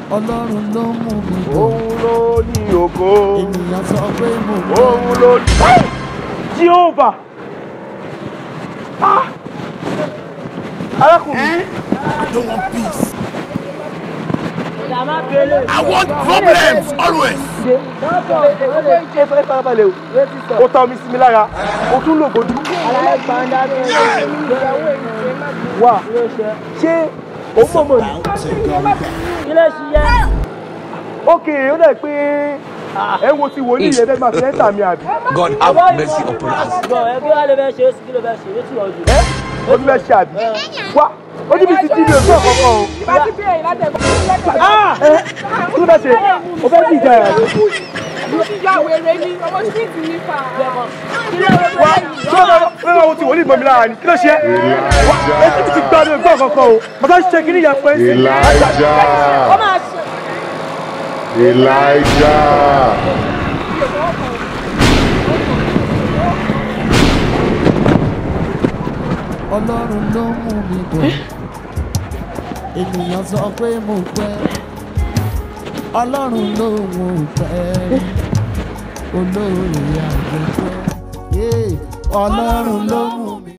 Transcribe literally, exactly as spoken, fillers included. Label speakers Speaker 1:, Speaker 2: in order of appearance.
Speaker 1: Ọlọ́run ló mú mi bọ̀.
Speaker 2: Òun ló ní ògo.
Speaker 1: Ènìyàn sọ pé mo gbọ́.
Speaker 2: Òun ló ní. Jehovah. Ah! Arákùnrin.
Speaker 1: I don't want peace.
Speaker 3: I want problems always.
Speaker 2: Ó ta omi sí mi lára, ó tún lò gbójú. Wà, ṣé ó mọ̀mọ́ ni? Ok, ó dẹ̀ pé ẹ wo ti wòlíì yẹn bẹ́ẹ̀ máa fi ẹ́ńtà mi àbí.
Speaker 3: God have mercy upon us.
Speaker 2: Ẹ ó ti bẹ́ẹ̀ ṣe àbí. Wá, ó ní bí ti dín ní ojú ọ̀kọ̀ọ̀kan o. Ah! Ẹ kí ló bẹ́ẹ̀ ṣe? Ó fẹ́ bí ìjà ẹ̀ rẹ̀. Wá, ṣé wọ́n máa wo ti wòlíì mọ́ mi lára ni? Kí ló ṣe? Wá, ẹ ti ti gbá ní ojú ọ̀kọ̀ọ̀kan o. Mo fẹ́ ṣe kí ní ìyẹn pẹ́ sí.
Speaker 4: Elijah. Elijah.
Speaker 1: Ọlọ́run ló mú mi bọ̀. Ènìyàn sọ pé mo pẹ́. Ọlọ́run ló mú pẹ́. Olórí àgbẹ̀fẹ́. Ọlọ́run ló mú